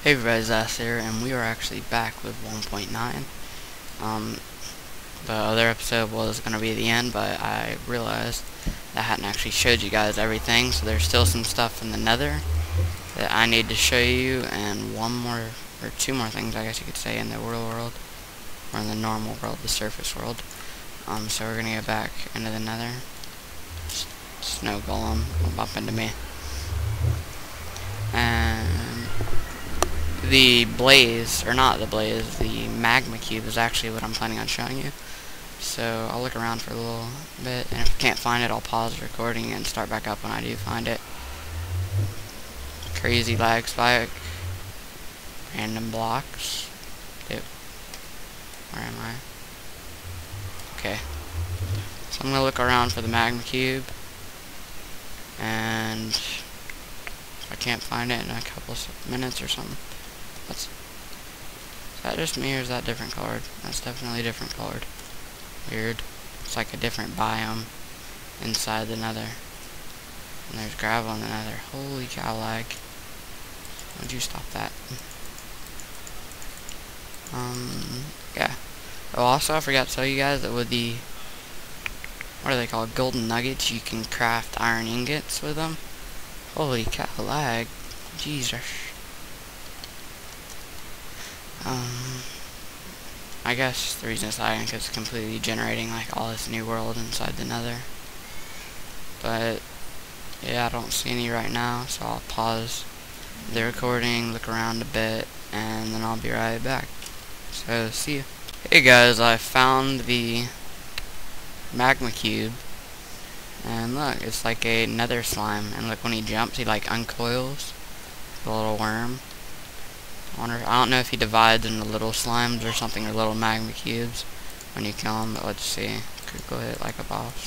Hey everybody, Zas here, and we are actually back with 1.9. The other episode was going to be the end, but I realized that I hadn't actually showed you guys everything, so there's still some stuff in the nether that I need to show you, and one more, or two more things I guess you could say in the real world, or in the normal world, the surface world. So we're going to go back into the nether. Snow golem will bump into me. And the blaze, or not the blaze, the magma cube is actually what I'm planning on showing you. So I'll look around for a little bit, and if I can't find it, I'll pause the recording and start back up when I do find it. Crazy lag spike. Random blocks. Dude. Where am I? Okay. So I'm going to look around for the magma cube. And if I can't find it in a couple of minutes or something. Is that just me, or is that different colored? That's definitely different colored. Weird. It's like a different biome inside the nether. And there's gravel in the nether. Holy cow, lag. Would you stop that? Yeah. Oh, also, I forgot to tell you guys that with the, what are they called? Golden nuggets, you can craft iron ingots with them. Holy cow, lag. Jesus. I guess the reason it's lagging is because it's completely generating like all this new world inside the nether. But yeah, I don't see any right now, so I'll pause the recording, look around a bit, and then I'll be right back. So see you. Hey guys, I found the magma cube, and look, it's like a nether slime, and look, when he jumps he like uncoils the little worm. I don't know if he divides into little slimes or something, or little magma cubes when you kill him, but let's see. Critical hit like a boss.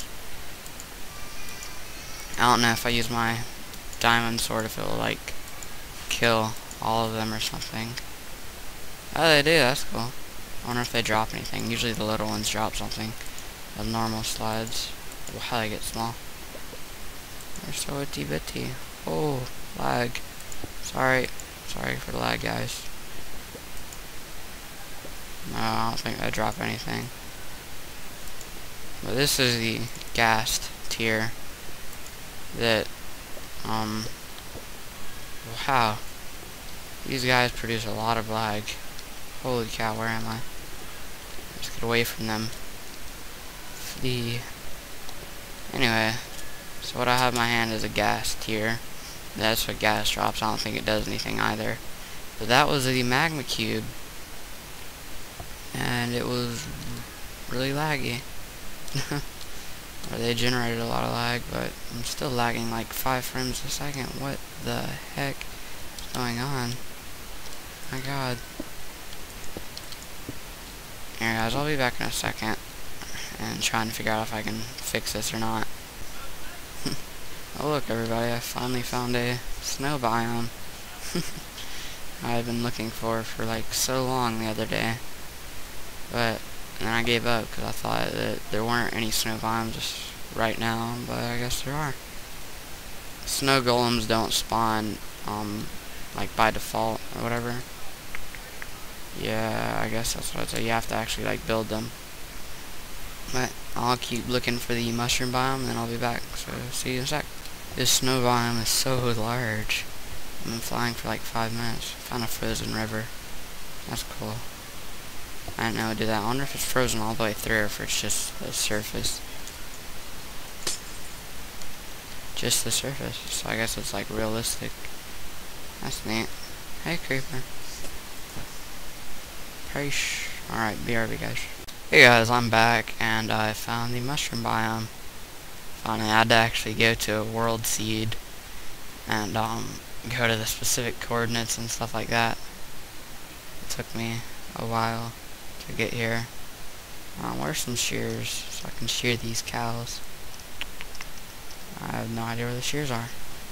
I don't know if I use my diamond sword if it will like kill all of them or something. Oh, they do, that's cool. I wonder if they drop anything. Usually the little ones drop something. The normal slides. Wow, they get small. They're so itty bitty. Oh, lag. Sorry for the lag, guys. No, I don't think they drop anything. But this is the ghast tier that, wow. These guys produce a lot of lag. Holy cow, where am I? Let's get away from them. Flee. Anyway, so what I have in my hand is a ghast tier. That's what gas drops. I don't think it does anything either. But that was the magma cube. And it was really laggy. Or they generated a lot of lag, but I'm still lagging like 5 frames a second. What the heck is going on? My god. Here guys, I'll be back in a second. And trying to figure out if I can fix this or not. Oh look everybody, I finally found a snow biome. I've been looking for like so long the other day. But then I gave up because I thought that there weren't any snow biomes just right now, but I guess there are. Snow golems don't spawn like by default or whatever. Yeah, I guess that's what I'd say. You have to actually like build them. But I'll keep looking for the mushroom biome and then I'll be back. So see you in a sec. This snow biome is so large. I've been flying for like 5 minutes. Found a frozen river. That's cool. I didn't know it would do that. I wonder if it's frozen all the way through or if it's just the surface. Just the surface. So I guess it's like realistic. That's neat. Hey creeper. Prish. Alright, BRB guys. Hey guys, I'm back and I found the mushroom biome. Finally, I had to actually go to a world seed and go to the specific coordinates and stuff like that. It took me a while to get here. Where's some shears so I can shear these cows? I have no idea where the shears are.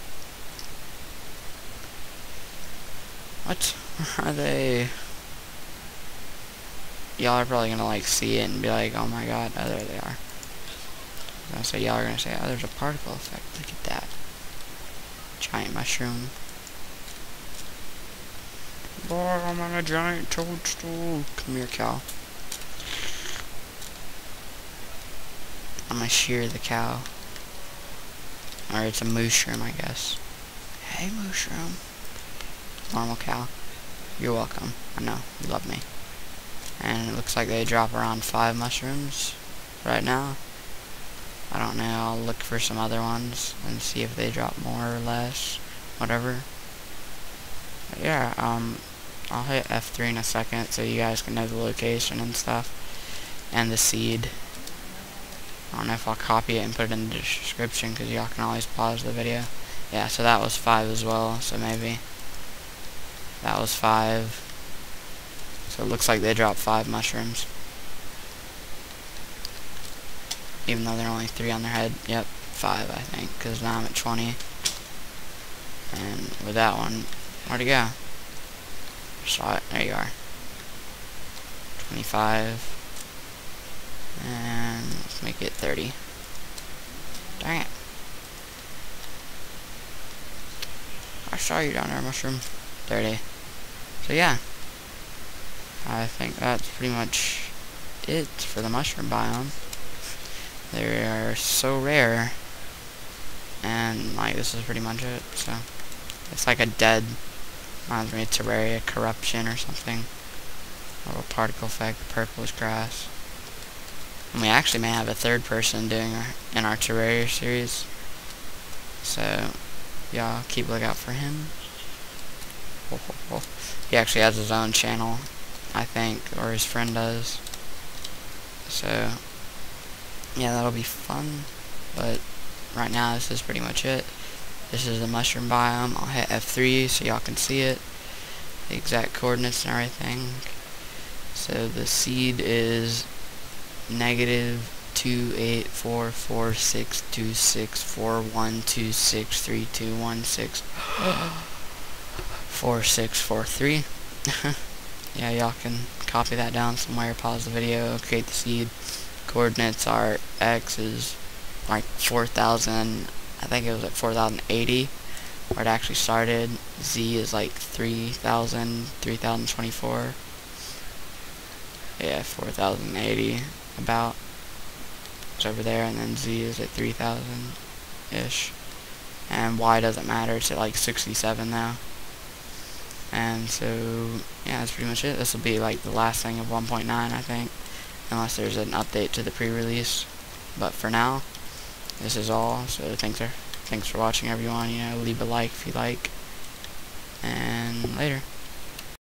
What? Where are they? Y'all are probably gonna like see it and be like, oh my god, oh there they are. So y'all are gonna say, oh there's a particle effect, look at that. Giant mushroom. Boy, I'm on a giant toadstool. Come here, cow. I'm gonna shear the cow. Or it's a mushroom, I guess. Hey, mushroom. Normal cow. You're welcome. I know. You love me. And it looks like they drop around 5 mushrooms right now. I don't know. I'll look for some other ones and see if they drop more or less. Whatever. But yeah, I'll hit F3 in a second so you guys can know the location and stuff. And the seed. I don't know if I'll copy it and put it in the description because y'all can always pause the video. Yeah, so that was 5 as well, so maybe that was 5. So it looks like they dropped 5 mushrooms. Even though they're only 3 on their head. Yep, 5 I think, because now I'm at 20. And with that one, where'd it go? Saw it, there you are. 25. And let's make it 30. Dang it. I saw you down there, mushroom. 30. So yeah. I think that's pretty much it for the mushroom biome. They are so rare. And like this is pretty much it. So it's like a dead, reminds me of Terraria corruption or something. A little particle effect, purplish grass. And we actually may have a 3rd person doing in our Terraria series. So, y'all keep a lookout for him. He actually has his own channel, I think, or his friend does. So, yeah, that'll be fun. But right now, this is pretty much it. This is the mushroom biome. I'll hit F3 so y'all can see it. The exact coordinates and everything. So, the seed is -2844626412632164643. Yeah, y'all can copy that down somewhere, pause the video, create the seed. Coordinates are X is like 4,000, I think it was like 4,080 where it actually started. Z is like 3024. Yeah, 4,080 about. It's over there, and then Z is at 3,000-ish. And Y doesn't matter, it's at like 67 now. And so, yeah, that's pretty much it. This will be like the last thing of 1.9, I think. Unless there's an update to the pre-release. But for now, this is all. So thanks for watching, everyone. You know, leave a like if you like. And later.